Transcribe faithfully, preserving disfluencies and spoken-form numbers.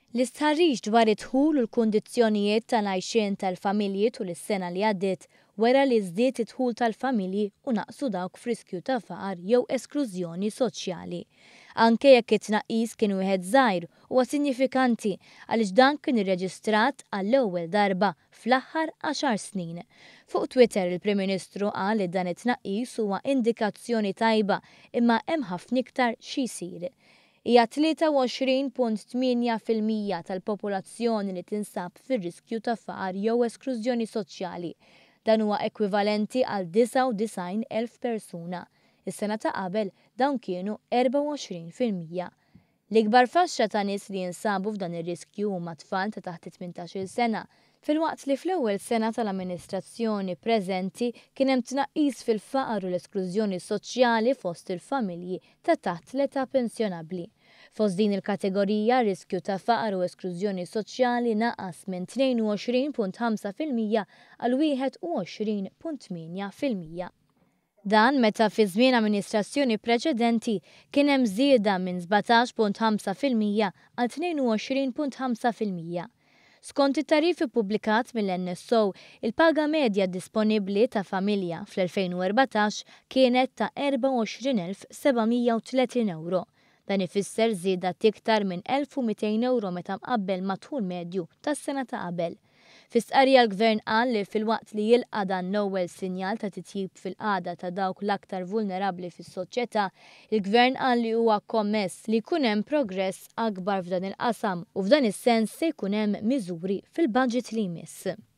L-istħarriġ dwar id-dħul u l-kundizzjonijiet tal-għajxien tal-familji tul is-sena li għaddiet wera li żdied id-dħul tal-familji u naqsu dawk fir-riskju ta' faqar jew esklużjoni soċjali. Anke jekk it-tnaqqis kien wieħed żgħir huwa sinifikanti għaliex dan kien irreġistrat għall-ewwel darba fl-aħħar għaxar snin. Fuq Twitter il-Prim Ministru qal li dan it-tnaqqis huwa indikazzjoni tajba imma hemm ħafna iktar xi jsir. Hija tlieta u għoxrin punt tminja fil-mija tal-popolazzjoni li tinsab fir-riskju ta' faqar jew esklużjoni soċjali. Dan huwa ekwivalenti għal disa' u disgħin elf persuna. Is-sena ta' qabel dawn kienu erba' u għoxrin fil-mija. L-ikbar faxxa ta' nies li jinsabu f'dan ir-riskju huma tfal ta' taħt tmintax-il sena. Filwaqt li fl-ewwel sena tal-amministrazzjoni preżenti kien hemm tnaqqis fil-faqar u l-esklużjoni soċjali fost il-familji ta' taħt l-età pensjonabbli. Fost din il-kategorija riskju ta' faqar u esklużjoni soċjali naqas minn tnejn u għoxrin punt ħamsa fil-mija għal wieħed u għoxrin punt tminja fil-mija. Dan meta fi żmien amministrazzjoni preċedenti kien hemm żieda minn sbatax punt ħamsa fil-mija għal tnejn u għoxrin punt ħamsa fil-mija. Skont it-tarif ippubblikat mill-N S O, il-paga medja disponibbli ta' familja fl-elfejn u erbatax kienet ta' erba' u għoxrin elf sebgħmija u tletin euro. Dan ifisser żieda iktar minn elf u mitejn euro meta mqabbel mat-dħul medju tas-sena ta' qabel. Fis-stqarrija l-Gvern qal li filwaqt li jilqa' dan l-ewwel sinjal ta' titjib fil-qagħda ta' dawk l-aktar vulnerabbli fis-soċjetà, il-Gvern qal li huwa kommess li jkun hemm progress akbar f'dan il-qasam u f'dan is-sens se jkun hemm miżuri fil-budget li jmiss.